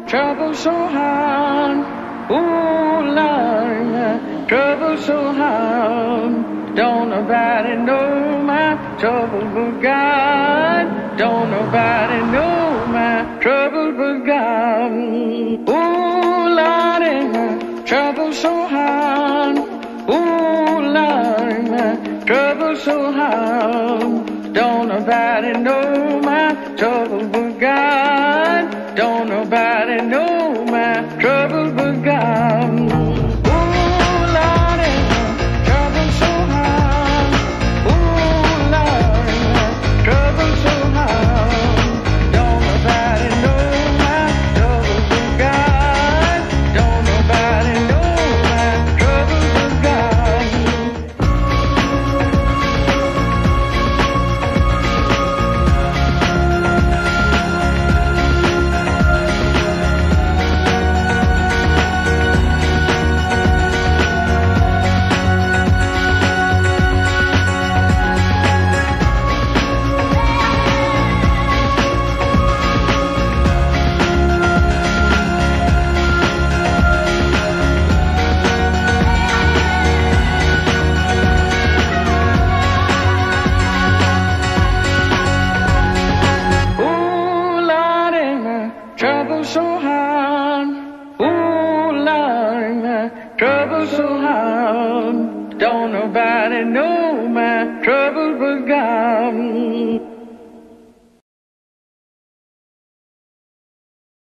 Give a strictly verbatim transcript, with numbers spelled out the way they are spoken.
trouble so hard. Ooh, Lord, my trouble so hard. Don't nobody know my trouble but God. Don't nobody know my trouble but God. Ooh, Lord, my trouble so hard. Ooh, Lord, my trouble so hard. Don't nobody know my trouble but God. Don't nobody know my trouble but God. Trouble so hard, ooh Lord, my trouble so hard. Don't nobody know